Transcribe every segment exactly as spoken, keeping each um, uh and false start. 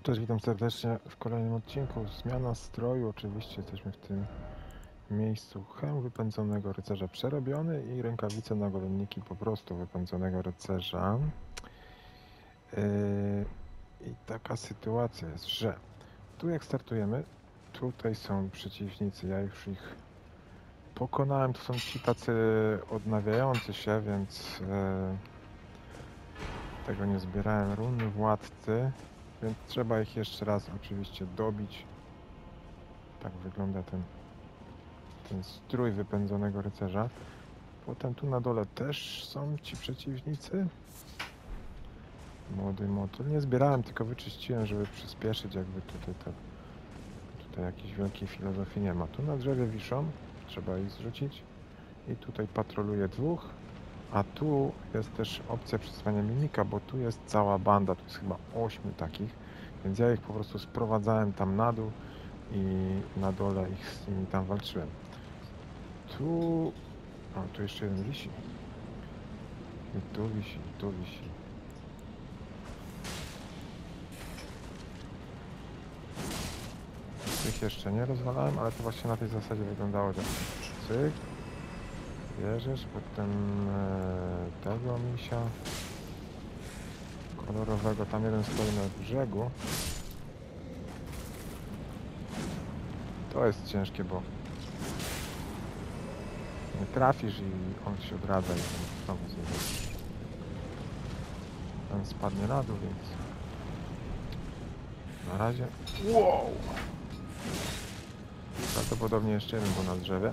Cześć, witam serdecznie w kolejnym odcinku. Zmiana stroju. Oczywiście jesteśmy w tym miejscu. Hełm wypędzonego rycerza przerobiony i rękawice nagolenniki po prostu wypędzonego rycerza. Yy, I taka sytuacja jest, że tu jak startujemy, tutaj są przeciwnicy. Ja już ich pokonałem. To są ci tacy odnawiający się, więc yy, tego nie zbierałem. Runy władcy, więc trzeba ich jeszcze raz oczywiście dobić. Tak wygląda ten, ten strój wypędzonego rycerza. Potem tu na dole też są ci przeciwnicy. Młody motyl. Nie zbierałem, tylko wyczyściłem, żeby przyspieszyć. Jakby tutaj, te, tutaj jakiejś wielkiej filozofii nie ma. Tu na drzewie wiszą. Trzeba ich zrzucić. I tutaj patroluje dwóch. A tu jest też opcja przetrwania mimika, bo tu jest cała banda. Tu jest chyba ośmiu takich. Więc ja ich po prostu sprowadzałem tam na dół i na dole ich z nimi tam walczyłem. Tu... O, tu jeszcze jeden wisi. I tu wisi, i tu wisi. Tych jeszcze nie rozwalałem, ale to właśnie na tej zasadzie wyglądało, że cyk, bierzesz, potem e, tego misia kolorowego, tam jeden stoi na brzegu. To jest ciężkie, bo nie trafisz i on się odradza i znowu zjedziesz. Ten spadnie na dół, więc na razie... Wow! Prawdopodobnie jeszcze jeden był na drzewie.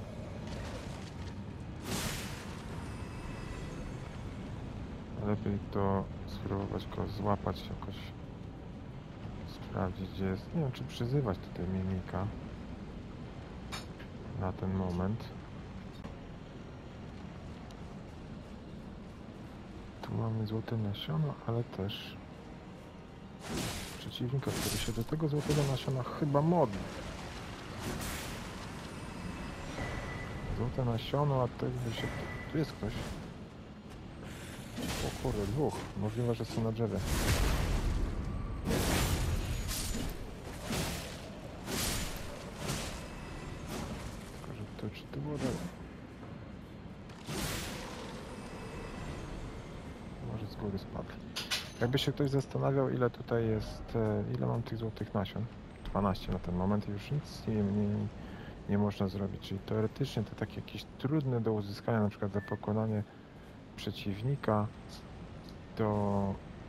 Lepiej to spróbować go złapać jakoś, sprawdzić gdzie jest. Nie wiem, czy przyzywać tutaj mimika na ten moment. Tu mamy złote nasiono, ale też przeciwnika, który się do tego złotego nasiona chyba modli. Złote nasiono, a to jakby się... Tu jest ktoś. O kurde, dwóch. Możliwe, że są na drzewie. Tylko, że to czy to było dalej? Może z góry spadł. Jakby się ktoś zastanawiał, ile tutaj jest, ile mam tych złotych nasion. dwanaście na ten moment i już nic nie, nie, nie można zrobić. Czyli teoretycznie to takie jakieś trudne do uzyskania, na przykład za pokonanie przeciwnika do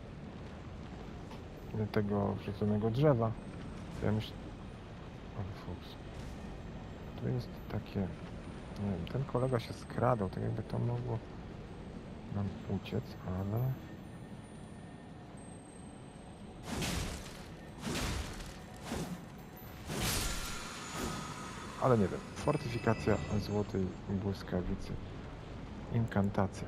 tego wrzuconego drzewa. Ja myślę... Ale fuks. Tu jest takie... Nie wiem, ten kolega się skradał, tak jakby to mogło nam uciec, ale... Ale nie wiem. Fortyfikacja złotej błyskawicy. Inkantacja.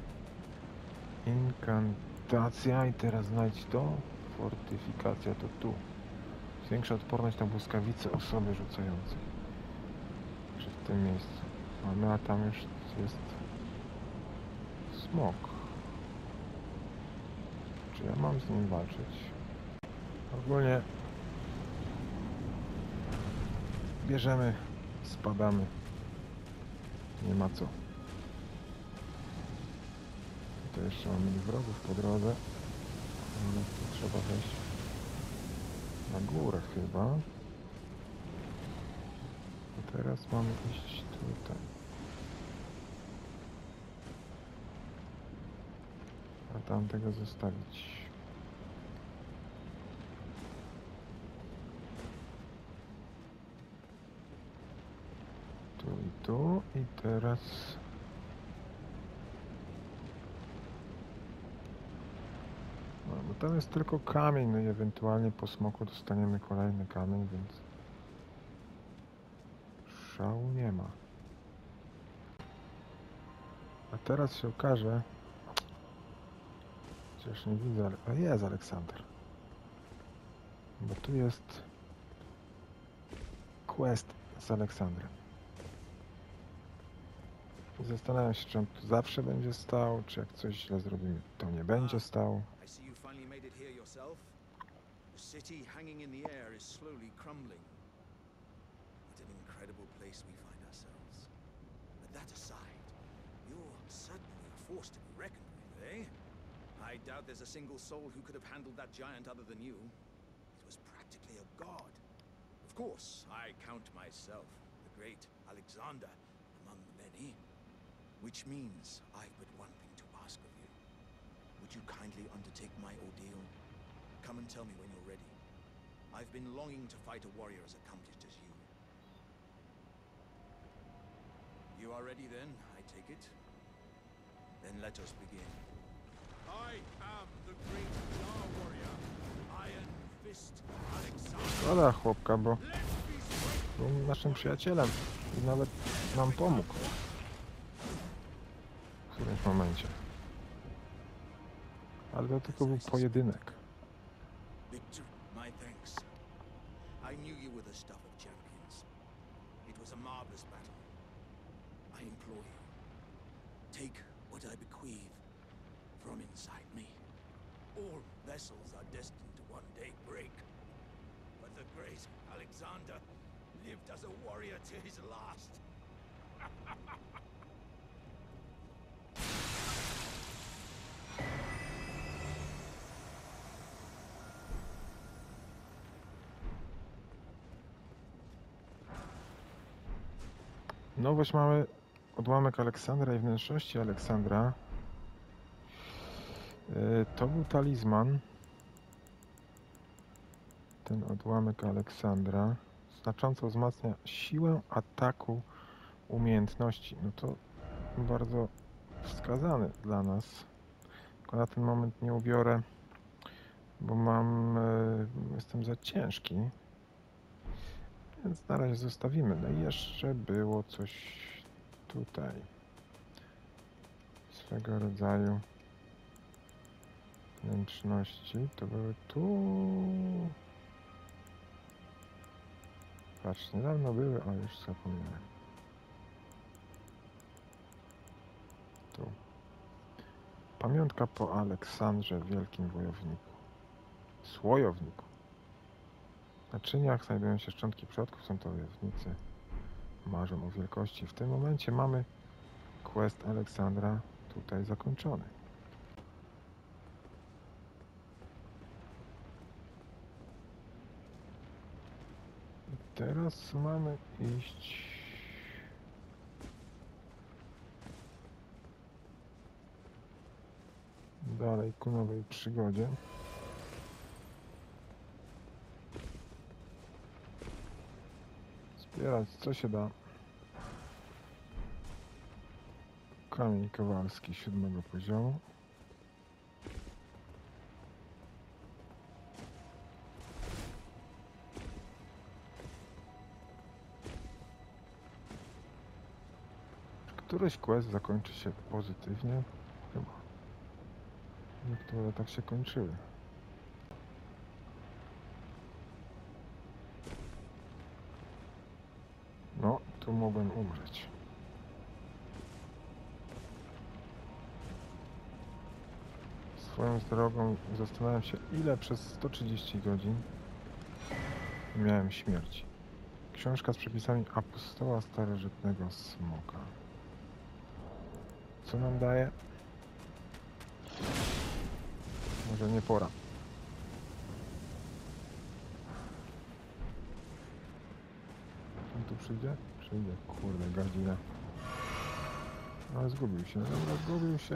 Inkantacja i teraz znajdź to. Fortyfikacja to tu. Zwiększa odporność na błyskawice osoby rzucającej. Także w tym miejscu. Mamy, a tam już jest smok. Czy ja mam z nim walczyć? Ogólnie bierzemy, spadamy. Nie ma co. To jeszcze mamy wrogów po drodze. Ale tu trzeba wejść na górę chyba. A teraz mamy iść tutaj. A tamtego zostawić. Tu i tu. I teraz... No, bo tam jest tylko kamień, no i ewentualnie po smoku dostaniemy kolejny kamień, więc... Szału nie ma. A teraz się okaże... Chociaż nie widzę, ale... A jest Aleksander. Bo tu jest... Quest z Aleksandrem. Zastanawiam się, czy on tu zawsze będzie stał, czy jak coś źle zrobimy, to nie będzie stał. The city hanging in the air is slowly crumbling. What an incredible place we find ourselves. But that aside, you're certainly a force to be reckoned with, eh? I doubt there's a single soul who could have handled that giant other than you. It was practically a god. Of course, I count myself, the great Alexander, among the many. Which means I've but one thing to ask of you. Would you kindly undertake my ordeal? Come and tell me when you're ready. I've been longing to fight a warrior as accomplished as you. You are ready then, I take it? Then let us begin. I am the great Jar warrior, Iron Fist Alexander. Szkoda chłopka, bo był naszym przyjacielem i nawet nam pomógł w którymś momencie. Ale to tylko był pojedynek. Victor, my thanks. I knew you were the stuff of champions. It was a marvelous battle. I implore you, take what I bequeath from inside me. All vessels are destined to one day break. But the great Alexander lived as a warrior to his last. Nowość mamy odłamek Aleksandra i wnętrzności Aleksandra. Yy, to był talizman. Ten odłamek Aleksandra znacząco wzmacnia siłę ataku umiejętności. No to bardzo wskazany dla nas. Tylko na ten moment nie ubiorę, bo mam, yy, jestem za ciężki. Więc na razie zostawimy. No i jeszcze było coś tutaj. Swego rodzaju wnętrzności. To były tu. Patrz, niedawno były, a już zapomniałem. Tu. Pamiątka po Aleksandrze, wielkim wojowniku. Słojowniku. W naczyniach znajdują się szczątki przodków, są to wojownicy. Marzą o wielkości. W tym momencie mamy quest Aleksandra tutaj zakończony. I teraz mamy iść dalej ku nowej przygodzie. Zbierać co się da. Kamień kowalski siódmego poziomu. Któryś quest zakończy się pozytywnie. Chyba. Niektóre tak się kończyły. No, tu mogłem umrzeć. Swoją drogą zastanawiam się, ile przez sto trzydzieści godzin miałem śmierci. Książka z przepisami apostoła starożytnego smoka. Co nam daje? Może nie pora. On tu przyjdzie? Przyjdzie. Kurde, gadzina. Ale zgubił się. Dobra, zgubił się.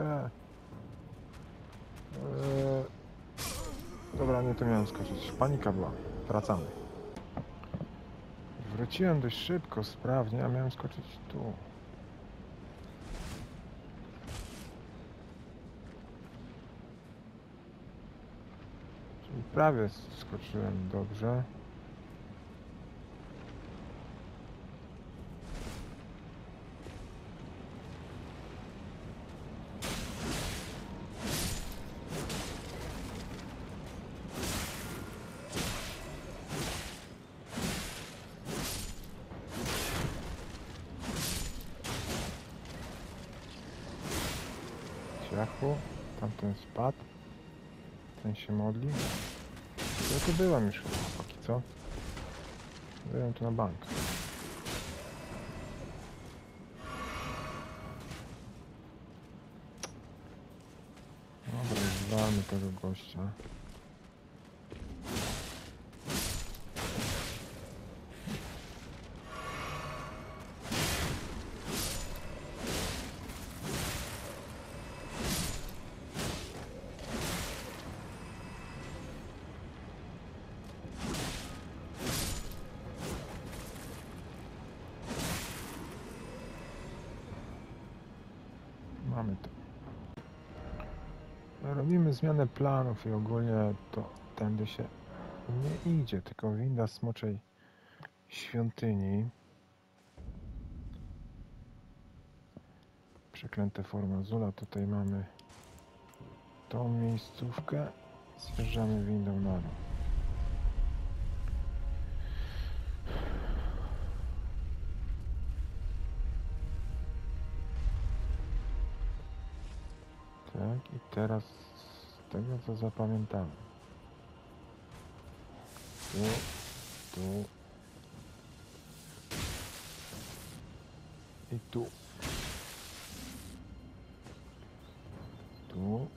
Eee... Dobra, nie to miałem skoczyć. Panika była. Wracamy. Wróciłem dość szybko, sprawnie, a miałem skoczyć tu. Czyli prawie skoczyłem dobrze. Ciachu, tamten spadł, ten się modli. Ja tu byłem już, chłopaki, co? Byłem tu na bank. Dobra, zwalmy tego gościa. Mamy to. Robimy zmianę planów i ogólnie to tędy się nie idzie, tylko winda smoczej świątyni. Przeklęte formazula. Tutaj mamy tą miejscówkę. Zjeżdżamy windą na dół. Tak, i teraz z tego co zapamiętałem. Tu, tu i tu. Tu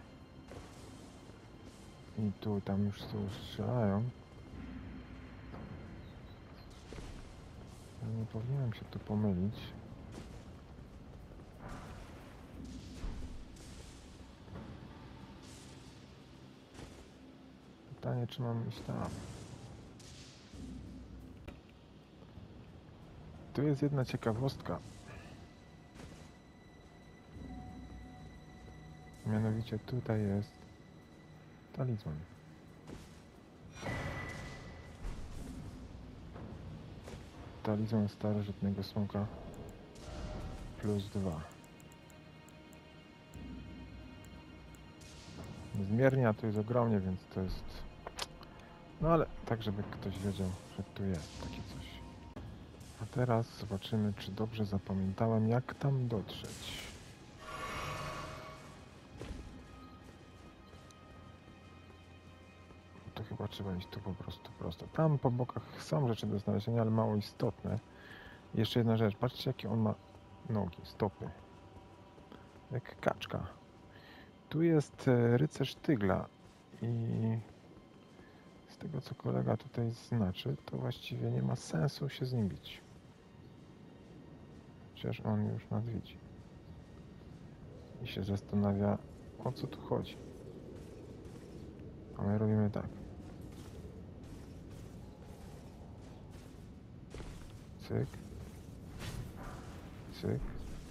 i tu, tam już z tyłu strzelają. Ja nie powinienem się tu pomylić. Pytanie, czy mam iść tam. Tu jest jedna ciekawostka. Mianowicie tutaj jest talizman. Talizman starożytnego smoka plus dwa. Zmiernia tu jest ogromnie, więc to jest... No ale tak, żeby ktoś wiedział, że tu jest takie coś. A teraz zobaczymy, czy dobrze zapamiętałem, jak tam dotrzeć. To chyba trzeba iść tu po prostu prosto. Tam po bokach są rzeczy do znalezienia, ale mało istotne. I jeszcze jedna rzecz, patrzcie jakie on ma nogi, stopy. Jak kaczka. Tu jest rycerz tygla i z tego co kolega tutaj znaczy, to właściwie nie ma sensu się z nim bić. Chociaż on już nas widzi. I się zastanawia, o co tu chodzi. A my robimy tak. Cyk. Cyk.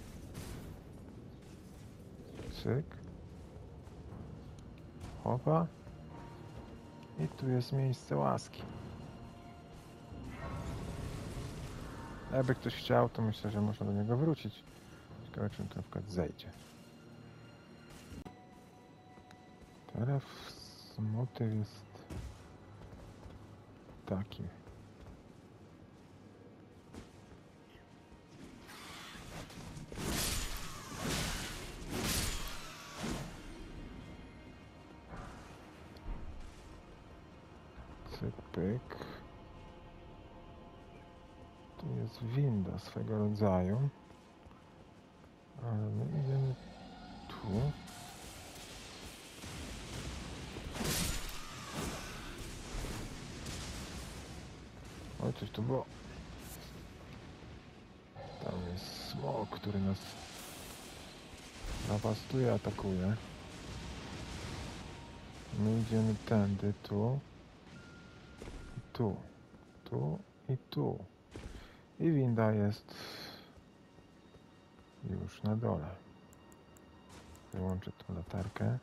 Cyk. Hopa. I tu jest miejsce łaski. Jakby ktoś chciał, to myślę, że można do niego wrócić. Ciekawe, czy on tu na przykład zejdzie. Teraz motyw jest taki. Cyk, pyk. Tu jest winda swego rodzaju. Ale my idziemy tu. Oj, coś tu było. Tam jest smok, który nas napastuje, atakuje. My idziemy tędy, tu. I tu. Tu i tu. I winda jest już na dole. Wyłączę tą latarkę.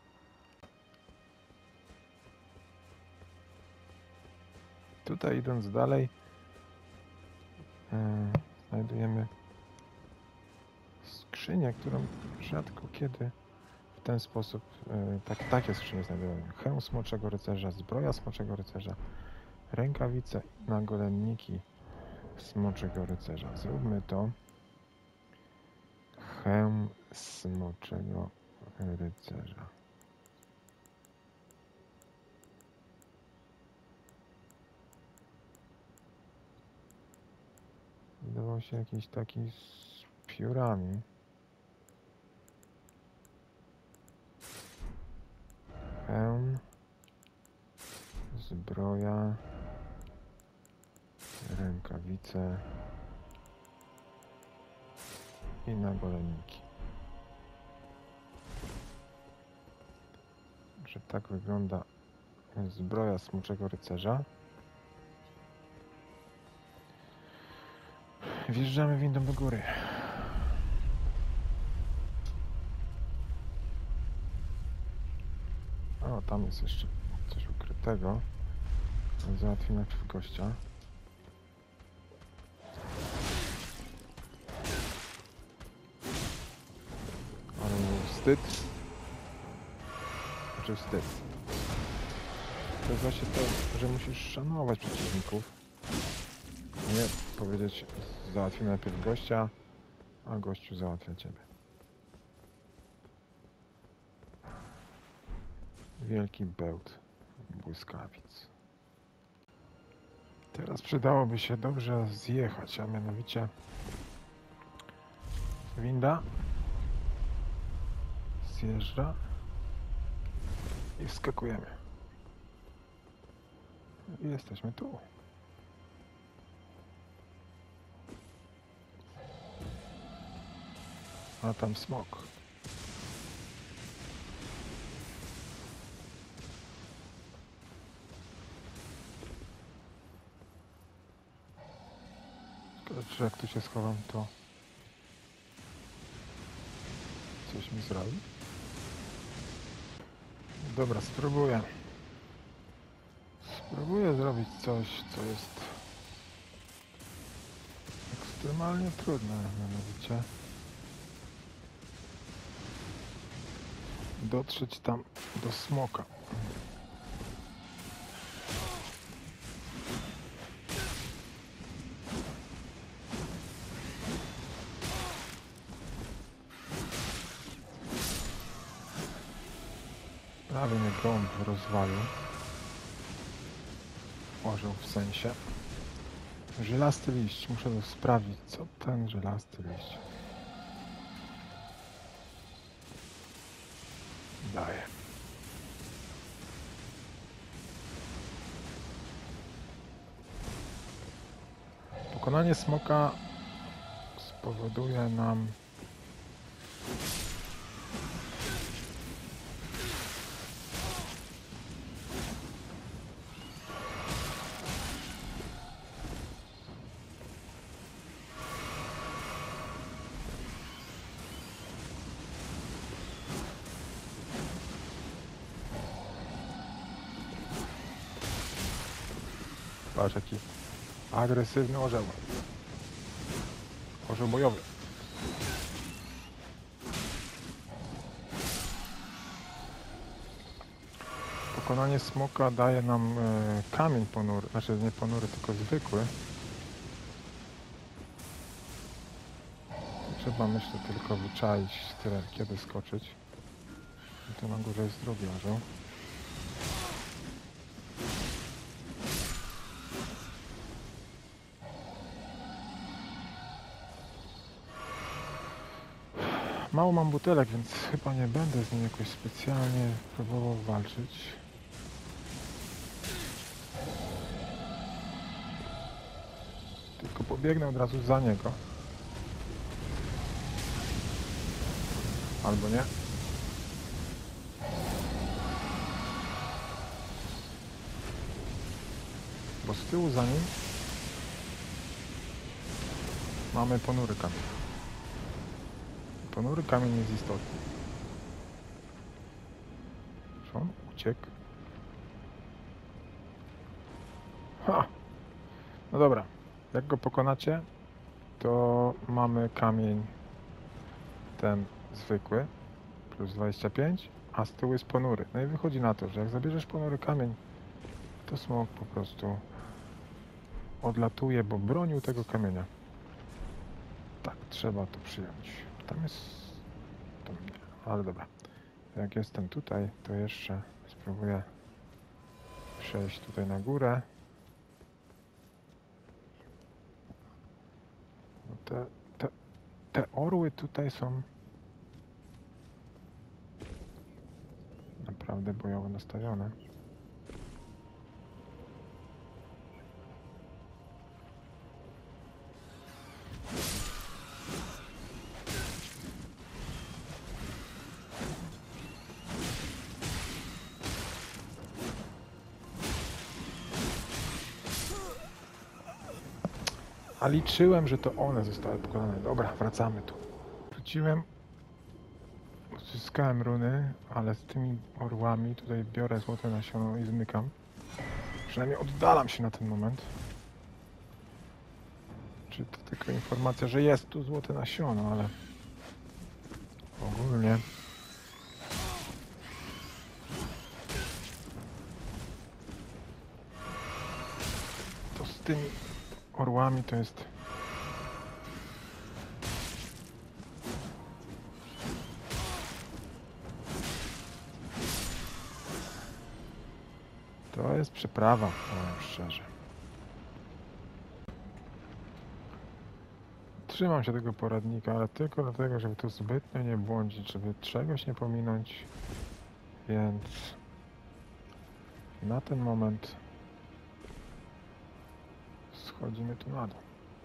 Tutaj idąc dalej yy, znajdujemy skrzynię, którą rzadko kiedy w ten sposób, yy, tak, takie skrzynie znajdujemy. Hełm smoczego rycerza, zbroja smoczego rycerza, rękawice i nagolenniki smoczego rycerza. Zróbmy to. Hełm smoczego rycerza. wydawał się jakiś taki z piórami. Hełm. Zbroja. Rękawice. I nagoleniki. Że tak wygląda zbroja Smoczego Rycerza. Wjeżdżamy windą do góry. O, tam jest jeszcze coś ukrytego. Załatwimy najpierw gościa. Ale mu wstyd. Znaczy wstyd. To jest właśnie to, że musisz szanować przeciwników. Nie powiedzieć, załatwimy najpierw gościa, a gościu załatwia ciebie. Wielki bełt błyskawic. Teraz przydałoby się dobrze zjechać, a mianowicie winda zjeżdża i wskakujemy. I jesteśmy tu. A tam smok. Czy jak tu się schowam, to coś mi zrobi? Dobra, spróbuję. Spróbuję zrobić coś, co jest ekstremalnie trudne, mianowicie dotrzeć tam do smoka. Prawie mnie gąb rozwalił. Orzeł w sensie. Żelasty liść. Muszę to sprawdzić, co ten żelasty liść daje. Pokonanie smoka spowoduje nam patrz, jaki agresywny orzeł. Orzeł bojowy. Pokonanie smoka daje nam e, kamień ponury, znaczy nie ponury, tylko zwykły. Trzeba, myślę, tylko wyczaić tyle, kiedy skoczyć. I tu na górze jest drugi orzeł. Mało mam butelek, więc chyba nie będę z nim jakoś specjalnie próbował walczyć. Tylko pobiegnę od razu za niego. Albo nie. Bo z tyłu za nim mamy ponury kamień. Ponury kamień jest istotny. Czy on uciekł? Ha! No dobra. Jak go pokonacie, to mamy kamień ten zwykły plus dwadzieścia pięć, a z tyłu jest ponury. No i wychodzi na to, że jak zabierzesz ponury kamień, to smok po prostu odlatuje, bo bronił tego kamienia. Tak, trzeba to przyjąć. Tam jest... Tam nie, ale dobra. Jak jestem tutaj, to jeszcze spróbuję przejść tutaj na górę. Te, te, te orły tutaj są naprawdę bojowo nastawione. A liczyłem, że to one zostały pokonane. Dobra, wracamy tu. Wróciłem, uzyskałem runy, ale z tymi orłami tutaj biorę złote nasiono i zmykam. Przynajmniej oddalam się na ten moment. Czy to tylko informacja, że jest tu złote nasiono, ale ogólnie to z tymi orłami to jest to jest przeprawa, powiem szczerze. Trzymam się tego poradnika, ale tylko dlatego, żeby tu zbytnio nie błądzić, żeby czegoś nie pominąć, więc na ten moment schodzimy tu na dół.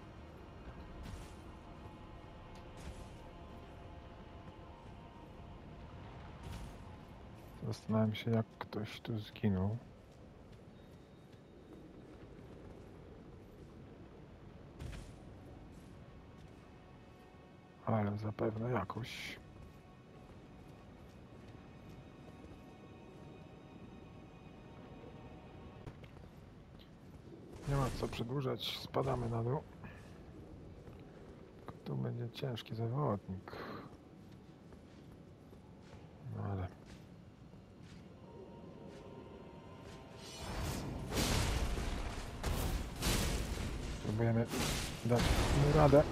Zastanawiam się, jak ktoś tu zginął. Ale zapewne jakoś. Nie ma co przedłużać, spadamy na dół. Tu będzie ciężki zawodnik. No ale... Próbujemy dać mu radę.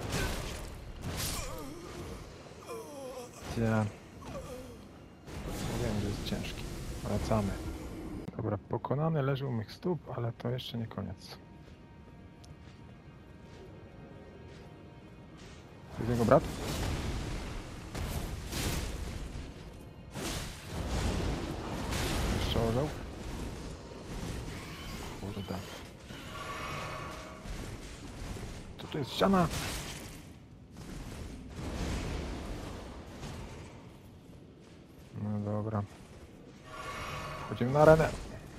Ja wiem, że jest ciężki. Wracamy. Dobra, pokonany leży u mych stóp, ale to jeszcze nie koniec. Jest jego brat? Jeszcze orzeł? Kurde. Co tu jest? Ściana! No dobra. Wchodzimy na arenę.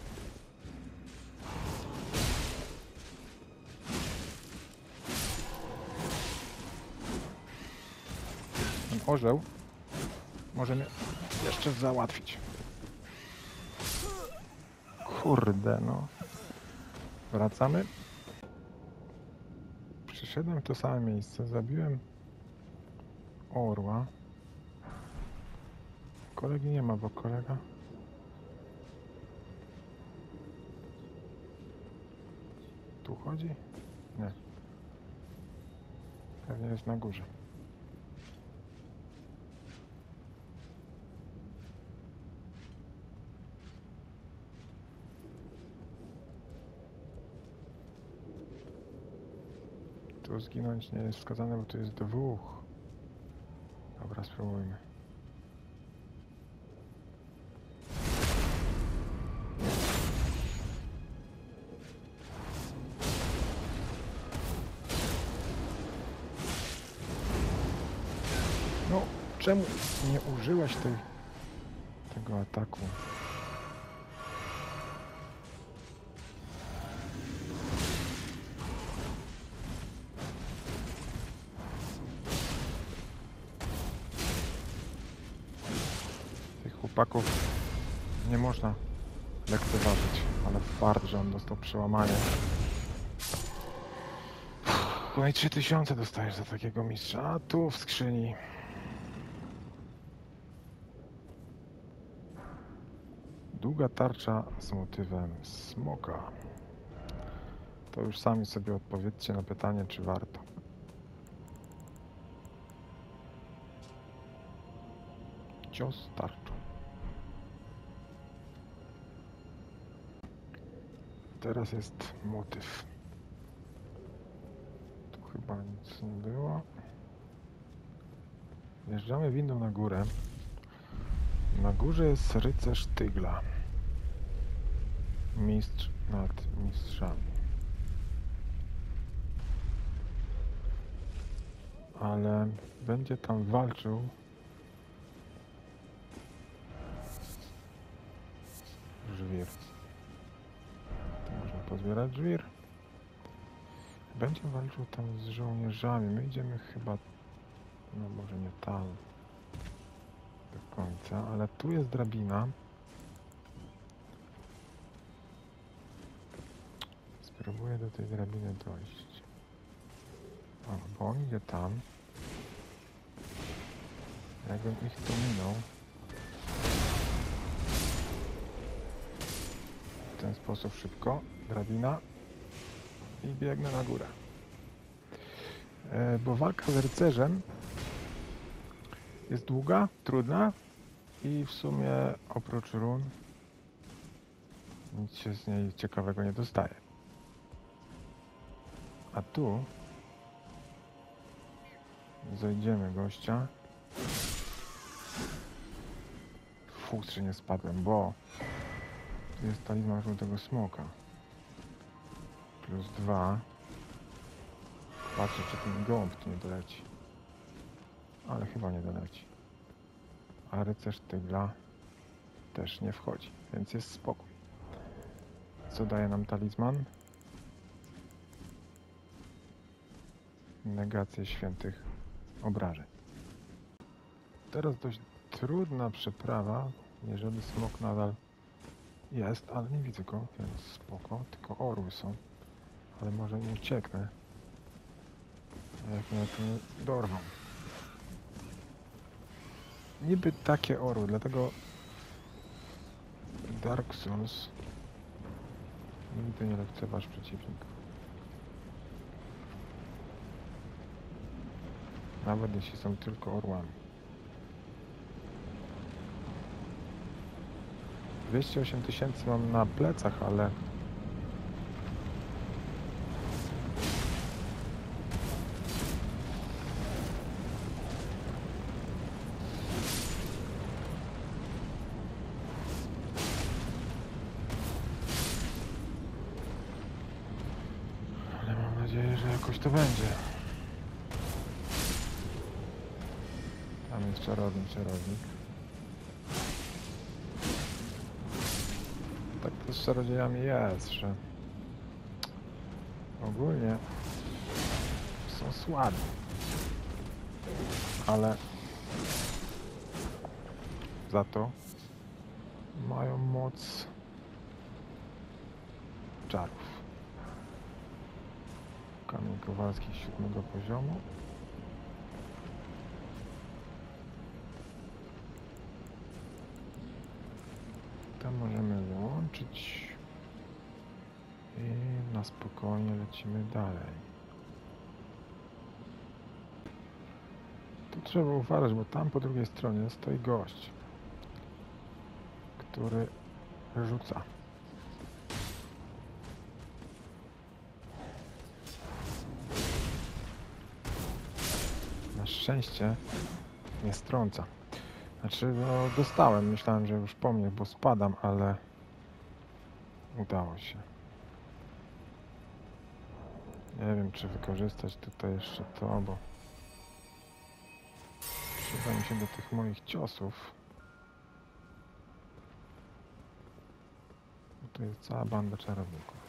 Ten orzeł może mnie jeszcze załatwić. Kurde, no. Wracamy. Przyszedłem w to same miejsce, zabiłem orła. Kolegi nie ma, bo kolega... Tu chodzi? Nie. Pewnie jest na górze. Tu zginąć nie jest wskazane, bo tu jest dwóch. Dobra, spróbujmy. No, czemu nie użyłaś tej, tego ataku? Tych chłopaków nie można lekceważyć, ale fart, że on dostał przełamanie. No i trzy tysiące dostajesz za takiego mistrza, a tu w skrzyni. Długa tarcza z motywem smoka. To już sami sobie odpowiedzcie na pytanie, czy warto. Cios tarczą. Teraz jest motyw. Tu chyba chyba nic nie było. Wjeżdżamy windą na górę. Na górze jest rycerz Tygla. Mistrz nad mistrzami. Ale będzie tam walczył żwir. To można pozbierać żwir. Będzie walczył tam z żołnierzami. My idziemy chyba, no może nie tam do końca, ale tu jest drabina. Spróbuję do tej drabiny dojść. O, bo on idzie tam. Jakbym ich tu minął. W ten sposób szybko. Drabina. I biegnę na górę. E, bo walka z rycerzem jest długa, trudna i w sumie oprócz run nic się z niej ciekawego nie dostaje. A tu zajdziemy gościa. Futrze nie spadłem, bo tu jest talizman żółtego smoka. Plus dwa. Patrzę, czy ten gołąb tu nie doleci. Ale chyba nie doleci. A rycerz Tygla też nie wchodzi, więc jest spokój. Co daje nam talizman? Negację świętych obrażeń. Teraz dość trudna przeprawa, jeżeli smok nadal jest, ale nie widzę go, więc spoko. Tylko orły są. Ale może nie ucieknę. Jak mnie to nie dorwą. Niby takie orły, dlatego Dark Souls nigdy nie lekceważ przeciwnika. Nawet jeśli są tylko orłami. dwieście osiem tysięcy mam na plecach, ale ale mam nadzieję, że jakoś to będzie. Tam jest czarownik, czarownik. Tak to z czarodziejami jest, że ogólnie są słabi, ale za to mają moc czarów. Kamień kowalski siódmego poziomu. Tam możemy wyłączyć i na spokojnie lecimy dalej. Tu trzeba uważać, bo tam po drugiej stronie stoi gość, który rzuca. Na szczęście nie strąca. Znaczy, no dostałem, myślałem, że już po mnie, bo spadam, ale udało się. Nie wiem, czy wykorzystać tutaj jeszcze to, bo przyda mi się do tych moich ciosów. Bo tu jest cała banda czarowników.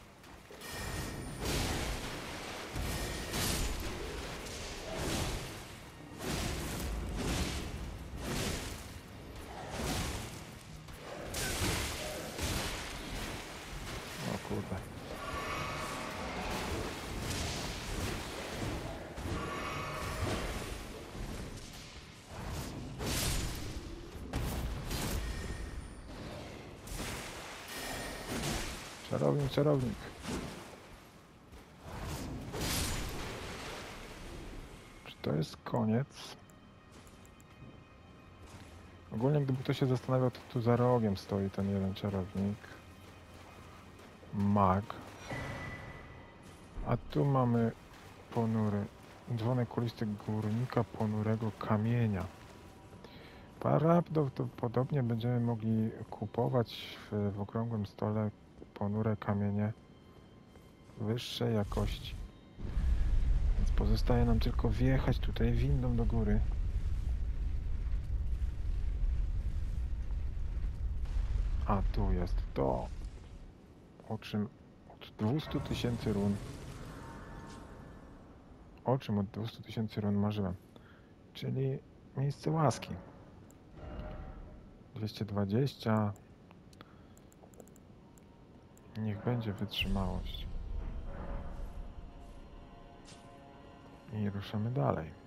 O kurde. Czarownik, czarownik. Czy to jest koniec? Ogólnie gdyby ktoś się zastanawiał, to tu za rogiem stoi ten jeden czarownik. Mag. A tu mamy ponury. Dzwonek kulisty górnika ponurego kamienia. Prawdopodobnie będziemy mogli kupować w, w okrągłym stole ponure kamienie wyższej jakości. Więc pozostaje nam tylko wjechać tutaj windą do góry. A tu jest to, o czym od dwustu tysięcy run, o czym od dwustu tysięcy run marzyłem, czyli miejsce łaski. dwieście dwadzieścia. Niech będzie wytrzymałość. I ruszamy dalej.